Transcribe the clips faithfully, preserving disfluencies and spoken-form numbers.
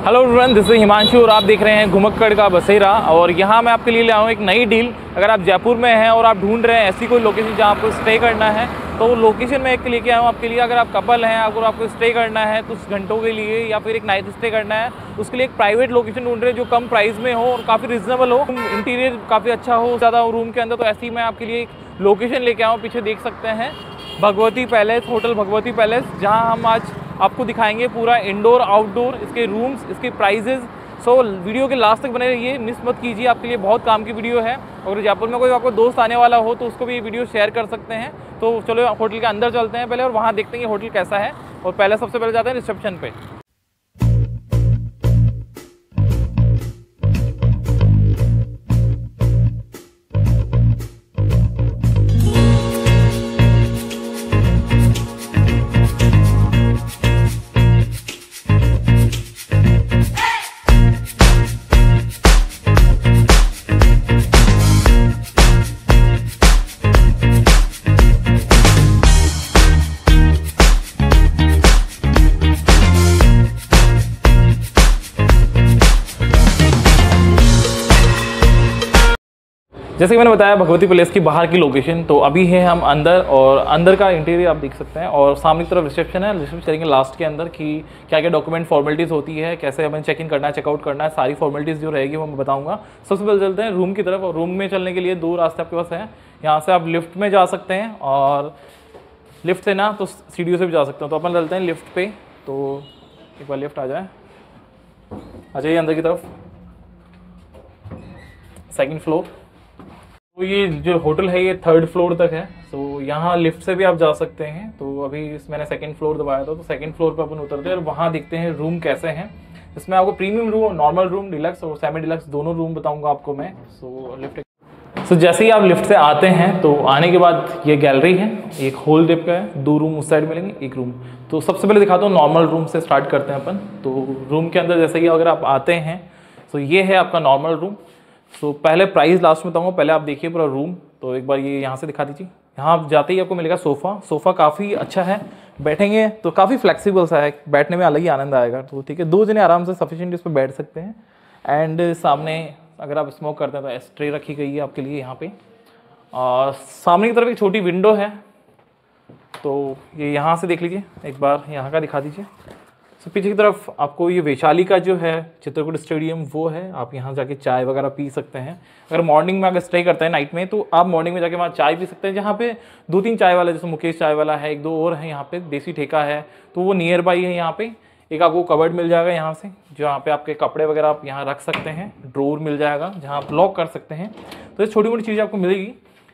Hello everyone, this is Himanshu और आप देख रहे हैं घुमक्कड़ का बसेरा। और यहाँ मैं आपके लिए ले आया हूँ एक नई डील। अगर आप जयपुर में हैं और आप ढूंढ रहे हैं ऐसी कोई लोकेशन जहाँ आपको स्टे करना है तो वो लोकेशन में एक लेके आया हूँ आपके लिए। अगर आप कपल हैं, अगर आपको स्टे करना है कुछ घंटों के लिए या फिर एक नाइट स्टे करना है, उसके लिए एक प्राइवेट लोकेशन ढूंढ रहे हैं जो कम प्राइस में हो और काफ़ी रिजनेबल हो, इंटीरियर काफ़ी अच्छा हो ज़्यादा रूम के अंदर। तो ऐसे ही मैं आपके लिए एक लोकेशन लेके आया हूँ। पीछे देख सकते हैं Bhagwati palace, hotel Bhagwati palace, जहाँ हम आज आपको दिखाएंगे पूरा इंडोर आउटडोर, इसके रूम्स, इसके प्राइजेज़। सो वीडियो के लास्ट तक बने रहिए, मिस मत कीजिए, आपके लिए बहुत काम की वीडियो है। अगर जयपुर में कोई आपको दोस्त आने वाला हो तो उसको भी ये वीडियो शेयर कर सकते हैं। तो चलो होटल के अंदर चलते हैं पहले और वहाँ देखते हैं कि होटल कैसा है। और पहले सबसे पहले जाते हैं रिसेप्शन पे। जैसे कि मैंने बताया भगवती पैलेस की बाहर की लोकेशन, तो अभी है हम अंदर और अंदर का इंटीरियर आप देख सकते हैं। और सामने की तरफ रिसेप्शन है, रिसेप्शन करेंगे लास्ट के अंदर कि क्या क्या डॉक्यूमेंट फॉर्मेलिटीज़ होती है, कैसे हमें चेक इन करना है, चेकआउट करना है, सारी फॉर्मेलिटीज़ जो रहेगी वो मैं बताऊँगा। सबसे पहले चलते हैं रूम की तरफ। और रूम में चलने के लिए दो रास्ते आपके पास हैं। यहाँ से आप लिफ्ट में जा सकते हैं और लिफ्ट से ना तो सीढ़ियों से भी जा सकते हैं। तो अपन चलते हैं लिफ्ट पे। तो एक बार लिफ्ट आ जाए, आ जाइए अंदर की तरफ, सेकंड फ्लोर। तो ये जो होटल है ये थर्ड फ्लोर तक है। तो यहाँ लिफ्ट से भी आप जा सकते हैं। तो अभी मैंने सेकंड फ्लोर दबाया था, तो सेकंड फ्लोर पे अपन उतरते हैं और वहाँ देखते हैं रूम कैसे हैं। इसमें आपको premium room, normal room, deluxe और सेमी डिलक्स दोनों रूम बताऊंगा आपको मैं। सो लिफ्ट सो जैसे ही आप लिफ्ट से आते हैं तो आने के बाद ये गैलरी है, एक होल टाइप का है, दो रूम उस साइड मिलेंगे, एक रूम। तो सबसे पहले दिखाता हूँ नॉर्मल रूम से स्टार्ट करते हैं अपन। तो रूम के अंदर जैसे कि अगर आप आते हैं तो ये है आपका नॉर्मल रूम। सो so, पहले प्राइस लास्ट में बताऊंगा, पहले आप देखिए पूरा रूम। तो एक बार ये यहाँ से दिखा दीजिए। यहाँ आप जाते ही आपको मिलेगा सोफ़ा। सोफ़ा काफ़ी अच्छा है, बैठेंगे तो काफ़ी फ्लेक्सिबल सा है, बैठने में अलग ही आनंद आएगा। तो ठीक है, दो जने आराम से सफिशिएंट इस पर बैठ सकते हैं। एंड सामने अगर आप स्मोक करते हैं तो एस्ट्रे रखी गई है आपके लिए यहाँ पे। और सामने की तरफ एक छोटी विंडो है, तो ये यहाँ से देख लीजिए, एक बार यहाँ का दिखा दीजिए। तो पीछे की तरफ आपको ये वैशाली का जो है चित्रकूट स्टेडियम वो है, आप यहाँ जाके चाय वगैरह पी सकते हैं। अगर मॉर्निंग में अगर स्टे करते हैं नाइट में तो आप मॉर्निंग में जाके वहाँ चाय पी सकते हैं। जहाँ पे दो तीन चाय वाले, जैसे मुकेश चाय वाला है, एक दो और है यहाँ पे, देसी ठेका है, तो वो नियर बाई है। यहाँ पे एक आपको कबर्ड मिल जाएगा यहाँ से, जहाँ पे आपके कपड़े वगैरह आप यहाँ रख सकते हैं। ड्रोर मिल जाएगा जहाँ आप लॉक कर सकते हैं। तो ये छोटी मोटी चीज़ें आपको मिलेगी।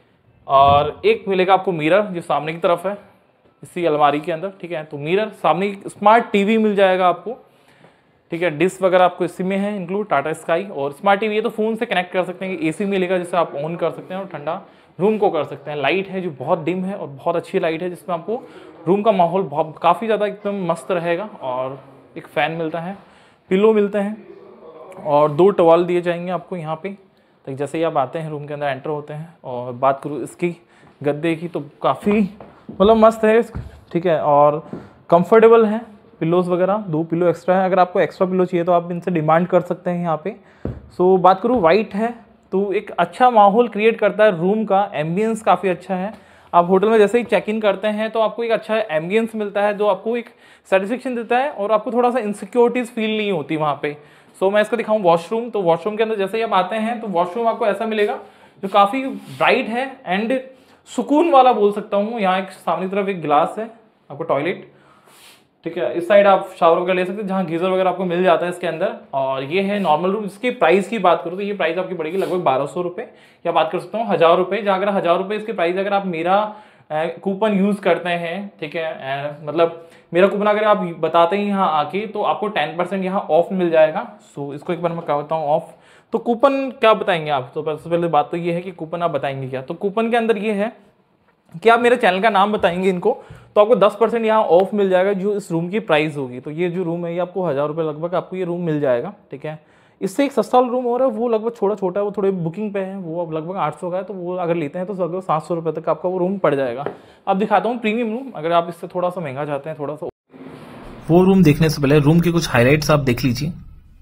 और एक मिलेगा आपको मिरर जो सामने की तरफ है इसी अलमारी के अंदर, ठीक है। तो मिरर, सामने स्मार्ट टीवी मिल जाएगा आपको, ठीक है। डिश वगैरह आपको इसी में है इंक्लूड, टाटा स्काई। और स्मार्ट टीवी है तो फ़ोन से कनेक्ट कर सकते हैं। एसी मिलेगा जिससे आप ऑन कर सकते हैं और ठंडा रूम को कर सकते हैं। लाइट है जो बहुत डिम है और बहुत अच्छी लाइट है, जिसमें आपको रूम का माहौल बहुत काफ़ी ज़्यादा एकदम मस्त रहेगा। और एक फ़ैन मिलता है, पिलो मिलते हैं और दो टॉवल दिए जाएंगे आपको यहाँ पे। तो जैसे ही आप आते हैं रूम के अंदर एंटर होते हैं। और बात करूँ इसकी गद्दे की तो काफ़ी मतलब मस्त है, ठीक है। और कंफर्टेबल है, पिलोज वगैरह दो पिलो एक्स्ट्रा है। अगर आपको एक्स्ट्रा पिलो चाहिए तो आप इनसे डिमांड कर सकते हैं यहाँ पे। सो बात करूँ वाइट है तो एक अच्छा माहौल क्रिएट करता है रूम का, एम्बियंस काफ़ी अच्छा है। आप होटल में जैसे ही चेक इन करते हैं तो आपको एक अच्छा एम्बियंस मिलता है जो आपको एक सेटिस्फेक्शन देता है और आपको थोड़ा सा इनसिक्योरिटीज़ फील नहीं होती वहाँ पे। सो मैं इसको दिखाऊँ वॉशरूम। तो वॉशरूम के अंदर जैसे ही आप आते हैं तो वॉशरूम आपको ऐसा मिलेगा जो काफ़ी ब्राइट है एंड सुकून वाला बोल सकता हूँ। यहाँ एक सामने की तरफ एक गिलास है आपको, टॉयलेट, ठीक है। इस साइड आप शावर वगैरह ले सकते हैं जहाँ गीजर वगैरह आपको मिल जाता है इसके अंदर। और ये है नॉर्मल रूम। इसकी प्राइस की बात करूँ तो ये प्राइस आपकी पड़ेगी लगभग बारह सौ रुपये, या बात कर सकता हूँ हज़ार रुपये। जहाँ अगर हज़ार रुपये इसकी प्राइस, अगर आप मेरा कूपन यूज़ करते हैं, ठीक है, मतलब मेरा कूपन अगर आप बताते हैं यहाँ आके तो आपको टेन परसेंट यहाँ ऑफ मिल जाएगा। सो इसको एक बार मैं कहता हूँ ऑफ। तो कूपन क्या बताएंगे आप? तो सबसे पहले बात तो ये है कि कूपन आप बताएंगे क्या। तो कूपन के अंदर ये है कि आप मेरे चैनल का नाम बताएंगे इनको तो आपको दस परसेंट यहाँ ऑफ मिल जाएगा जो इस रूम की प्राइस होगी। तो ये जो रूम है ये आपको हज़ार रुपये लगभग आपको ये रूम मिल जाएगा, ठीक है। इससे एक सस्ता रूम हो रहा है वो लगभग छोटा छोटा है, वो थोड़े बुकिंग पे है, वो अब लगभग आठ सौ का है। तो वो अगर लेते हैं तो लगभग सात सौ रुपये तक आपका वो रूम पड़ जाएगा। अब दिखाता हूँ प्रीमियम रूम। अगर आप इससे थोड़ा सा महंगा चाहते हैं, थोड़ा सा, वो रूम देखने से पहले रूम के कुछ हाइलाइट्स आप देख लीजिए।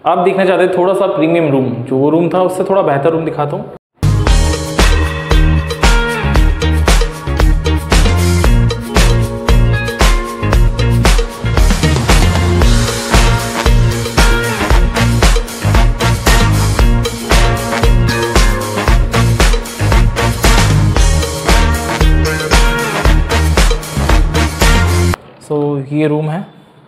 आप देखना चाहते हैं थोड़ा सा प्रीमियम रूम, जो वो रूम था उससे थोड़ा बेहतर रूम दिखाता हूँ। तो ये रूम है।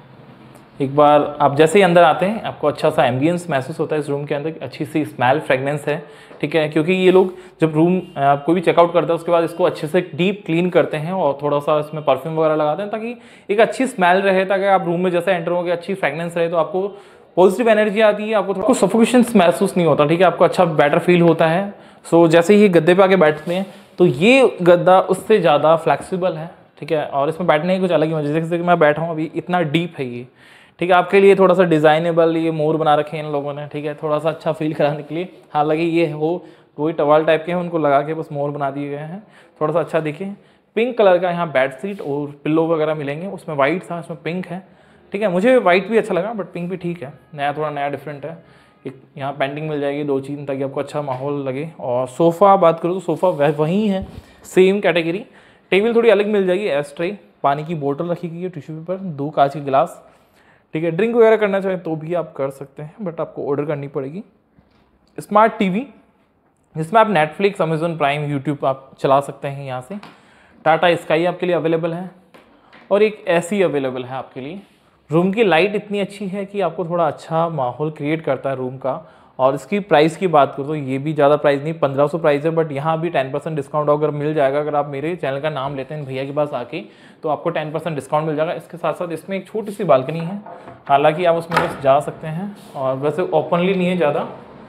एक बार आप जैसे ही अंदर आते हैं आपको अच्छा सा एम्बियंस महसूस होता है इस रूम के अंदर, अच्छी सी स्मेल फ्रेगनेंस है, ठीक है, क्योंकि ये लोग जब रूम कोई भी चेकआउट करता है उसके बाद इसको अच्छे से डीप क्लीन करते हैं और थोड़ा सा इसमें परफ्यूम वगैरह लगाते हैं ताकि एक अच्छी स्मेल रहे, ताकि आप रूम में जैसे एंटर होंगे अच्छी फ्रेगनेंस रहे तो आपको पॉजिटिव एनर्जी आती है, आपको थोड़ा सफोकेशन महसूस नहीं होता, ठीक है, आपको अच्छा बेटर फील होता है। सो जैसे ही गद्दे पे आके बैठते हैं तो ये गद्दा उससे ज़्यादा फ्लेक्सिबल है, ठीक है, और इसमें बैठने की कुछ अलग ही मजा, जैसे कि मैं बैठा हूँ अभी, इतना डीप है ये, ठीक है, आपके लिए थोड़ा सा डिज़ाइनेबल ये मोर बना रखे हैं इन लोगों ने, ठीक है, थोड़ा सा अच्छा फील कराने के लिए। हालांकि ये हो वही टवाल टाइप के हैं, उनको लगा के बस मोर बना दिए गए हैं, थोड़ा सा अच्छा दिखे। पिंक कलर का यहाँ बेड शीट और पिल्लो वगैरह मिलेंगे, उसमें वाइट था, इसमें पिंक है, ठीक है, मुझे वाइट भी अच्छा लगा बट पिंक भी ठीक है, नया थोड़ा नया डिफरेंट है। एक यहाँ पेंटिंग मिल जाएगी दो चीज़ ताकि आपको अच्छा माहौल लगे। और सोफ़ा बात करूँ तो सोफ़ा वह वही है, सेम कैटेगरी। टेबल थोड़ी अलग मिल जाएगी, एस्ट्रे, पानी की बोतल रखी गई है, टिश्यू पेपर, दो कांच के गिलास, ठीक है, ड्रिंक वगैरह करना चाहें तो भी आप कर सकते हैं बट आपको ऑर्डर करनी पड़ेगी। स्मार्ट टीवी जिसमें आप नेटफ्लिक्स, अमेजोन प्राइम, यूट्यूब आप चला सकते हैं यहाँ से। टाटा स्काई आपके लिए अवेलेबल है और एक एसी अवेलेबल है आपके लिए। रूम की लाइट इतनी अच्छी है कि आपको थोड़ा अच्छा माहौल क्रिएट करता है रूम का। और इसकी प्राइस की बात करूँ तो ये भी ज़्यादा प्राइस नहीं, पंद्रह सौ प्राइस है, बट यहाँ भी टेन परसेंट डिस्काउंट अगर मिल जाएगा, अगर आप मेरे चैनल का नाम लेते हैं भैया के पास आके तो आपको टेन परसेंट डिस्काउंट मिल जाएगा। इसके साथ साथ इसमें एक छोटी सी बालकनी है, हालांकि आप उसमें बस जा सकते हैं और वैसे ओपनली नहीं है ज़्यादा,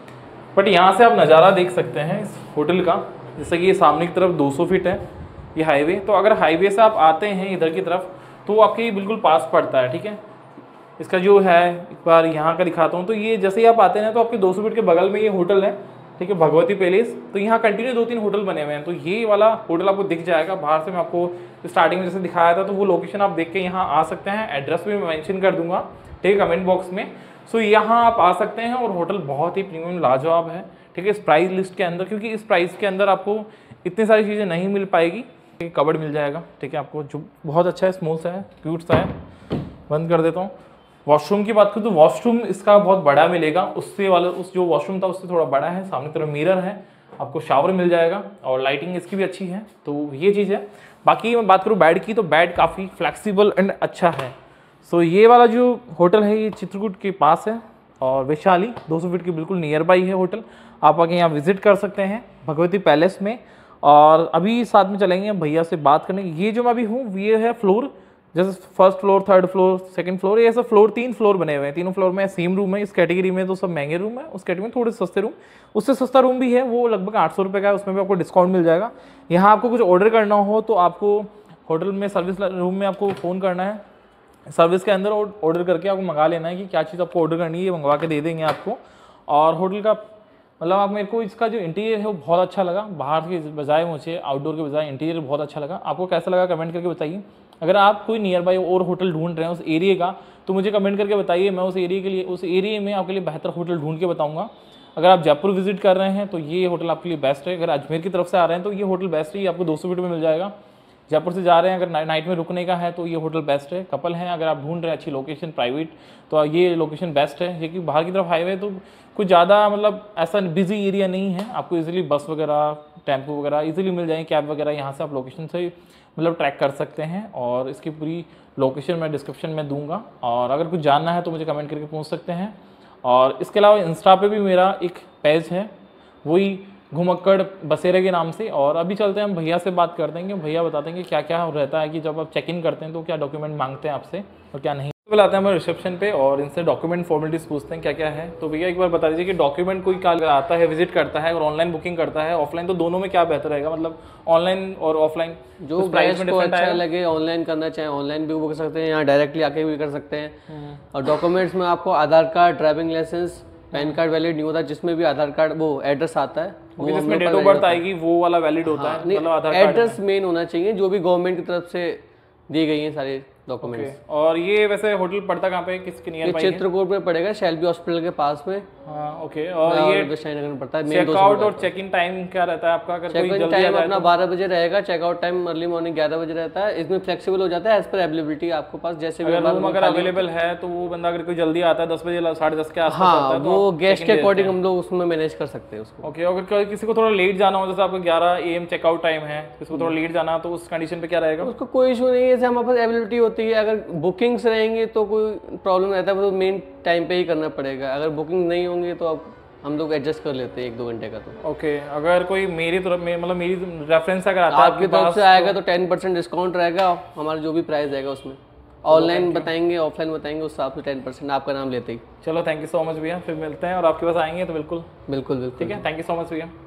बट यहाँ से आप नज़ारा देख सकते हैं इस होटल का। जैसे कि ये सामने की तरफ दो सौ फीट है ये हाईवे, तो अगर हाईवे से आप आते हैं इधर की तरफ तो आपके बिल्कुल पास पड़ता है, ठीक है। इसका जो है एक बार यहाँ का दिखाता हूँ, तो ये जैसे ही आप आते हैं तो आपके दो सौ फीट के बगल में ये होटल है, ठीक है, भगवती पैलेस। तो यहाँ कंटिन्यू दो तीन होटल बने हुए हैं, तो ये वाला होटल आपको दिख जाएगा बाहर से। मैं आपको स्टार्टिंग में जैसे दिखाया था तो वो लोकेशन आप देख के यहाँ आ सकते हैं, एड्रेस भी मैं मेंशन कर दूंगा, ठीक है, कमेंट बॉक्स में। सो यहाँ आप आ सकते हैं और होटल बहुत ही प्रीमियम लाजवाब है, ठीक है, इस प्राइस लिस्ट के अंदर, क्योंकि इस प्राइस के अंदर आपको इतनी सारी चीज़ें नहीं मिल पाएगी। कबर्ड मिल जाएगा, ठीक है, आपको जो बहुत अच्छा है, स्मॉल सा है, क्यूट सा है। बंद कर देता हूँ। वॉशरूम की बात करूँ तो वॉशरूम इसका बहुत बड़ा मिलेगा, उससे वाला उस जो वॉशरूम था उससे थोड़ा बड़ा है, सामने तरफ मिरर है, आपको शावर मिल जाएगा और लाइटिंग इसकी भी अच्छी है, तो ये चीज़ है। बाकी मैं बात करूँ बेड की तो बेड काफ़ी फ्लेक्सिबल एंड अच्छा है। सो ये वाला जो होटल है ये चित्रकूट के पास है और वैशाली दो सौ फीट के बिल्कुल नियर बाई है होटल। आप आके यहाँ विजिट कर सकते हैं भगवती पैलेस में। और अभी साथ में चलेंगे भैया से बात करने। ये जो मैं अभी हूँ ये है फ्लोर, जैसे first floor, third floor, second floor, ये सब फ्लोर तीन फ्लोर बने हुए हैं। तीनों फ्लोर में सेम रूम है। इस कैटेगरी में तो सब महंगे रूम है, उस कैटेगरी में थोड़े सस्ते रूम, उससे सस्ता रूम भी है, वो लगभग आठ सौ रुपये का है, उसमें भी आपको डिस्काउंट मिल जाएगा। यहाँ आपको कुछ ऑर्डर करना हो तो आपको होटल में सर्विस रूम में आपको फ़ोन करना है, सर्विस के अंदर ऑर्डर करके आपको मंगा लेना है कि क्या चीज़ आपको ऑर्डर करनी है, ये मंगवा के दे देंगे आपको। और होटल का मतलब आप मेरे को इसका जो इंटीरियर है वो बहुत अच्छा लगा, बाहर के बजाय मुझे आउटडोर के बजाय इंटीरियर बहुत अच्छा लगा। आपको कैसा लगा कमेंट करके बताइए। अगर आप कोई नियर बाई और होटल ढूंढ रहे हैं उस एरिया का तो मुझे कमेंट करके बताइए, मैं उस एरिया के लिए उस एरिया में आपके लिए बेहतर होटल ढूंढ के बताऊंगा। अगर आप जयपुर विजिट कर रहे हैं तो ये होटल आपके लिए बेस्ट है। अगर अजमेर की तरफ से आ रहे हैं तो ये होटल बेस्ट है, ये आपको दो सौ फीट में मिल जाएगा। जयपुर से जा रहे हैं अगर नाइट में रुकने का है तो ये होटल बेस्ट है। कपल हैं अगर आप ढूंढ रहे हैं अच्छी लोकेशन प्राइवेट तो ये लोकेशन बेस्ट है, क्योंकि बाहर की तरफ हाईवे तो कुछ ज़्यादा मतलब ऐसा बिजी एरिया नहीं है, आपको इजीली बस वगैरह टेम्पो वगैरह इजीली मिल जाएंगे, कैब वगैरह यहाँ से आप लोकेशन से मतलब ट्रैक कर सकते हैं। और इसकी पूरी लोकेशन मैं डिस्क्रिप्शन में दूंगा और अगर कुछ जानना है तो मुझे कमेंट करके पूछ सकते हैं। और इसके अलावा इंस्टा पे भी मेरा एक पेज है, वही घुमक्कड़ बसेरे के नाम से। और अभी चलते हैं हम भैया से बात करते हैं कि भैया बता देंगे क्या क्या रहता है कि जब आप चेक इन करते हैं तो क्या डॉक्यूमेंट मांगते हैं आपसे और क्या नहीं। तो बुलाते हैं हम रिसेप्शन पे और इनसे डॉक्यूमेंट फॉर्मेलिटीज पूछते हैं क्या क्या है। तो भैया एक बार बता दीजिए कि डॉक्यूमेंट कोई काल आता है, विजिट करता है और ऑनलाइन बुकिंग करता है ऑफलाइन, तो दोनों में क्या बेहतर रहेगा, मतलब ऑनलाइन और ऑफलाइन जो प्राइस को अच्छा लगे, ऑनलाइन करना चाहे ऑनलाइन भी बुक कर सकते हैं, यहाँ डायरेक्टली आके भी कर सकते हैं। और डॉक्यूमेंट्स में आपको Aadhaar card, driving licence, PAN card valid नहीं होता, जिसमें भी आधार कार्ड वो एड्रेस आता है, वो जिसमें डेट ऑफ बर्थ आएगी वो वाला वैलिड होता है, मतलब आधार कार्ड एड्रेस मेन होना चाहिए, जो भी गवर्नमेंट की तरफ से दी गई है सारी डॉक्यूमेंट्स। और ये वैसे होटल पड़ता कहाँ पे, किसके नियर ये बाई है? चित्रकूट में पड़ेगा, शेल्बी हॉस्पिटल के पास में। हाँ ओके। और ये श्रीनगर में पड़ता है। चेकआउट और चेक इन टाइम क्या रहता है आपका? अगर कोई चेक इन जल्दी आ टाइम जाए अपना बारह बजे रहेगा, चेकआउट टाइम अर्ली मॉर्निंग ग्यारह बजे रहता है। इसमें फ्लेक्सिबल हो जाता है एज पर अवेलेबिलिटी आपके पास, जैसे भी अगर रूम अगर अवेलेबल है तो वो बंदा अगर कोई जल्दी आता है दस बजे साढ़े दस के आसपास हाँ आता है तो वो आप गेस्ट check के in दे अकॉर्डिंग देते हैं। हम लोग उसमें मैनेज कर सकते हैं उसको। ओके। अगर कोई- किसी को थोड़ा लेट जाना हो, जैसे आपको ग्यारह ए एम चेकआउट टाइम है, किसी को थोड़ा लेट जाना हो, तो उस कंडीशन पे क्या रहेगा? उसको कोई इशू नहीं है, जैसे हमारे पास अवेलेबिलिटी होती है। अगर बुकिंग्स रहेंगे तो कोई प्रॉब्लम रहता है, वो तो मेन टाइम पे ही करना पड़ेगा। अगर बुकिंग नहीं होंगे तो अब हम लोग एडजस्ट कर लेते हैं एक दो घंटे का। तो ओके। अगर कोई मेरी तरफ में मतलब मेरी रेफरेंस अगर आता है आपकी तरफ से आएगा तो टेन परसेंट डिस्काउंट रहेगा, हमारा जो भी प्राइस रहेगा उसमें। ऑनलाइन बताएंगे ऑफलाइन बताएंगे उस हिसाब से टेन परसेंट आपका नाम लेते ही। चलो थैंक यू सो मच भैया, फिर मिलते हैं और आपके पास आएंगे तो बिल्कुल बिल्कुल बिल्कुल ठीक है। थैंक यू सो मच भैया।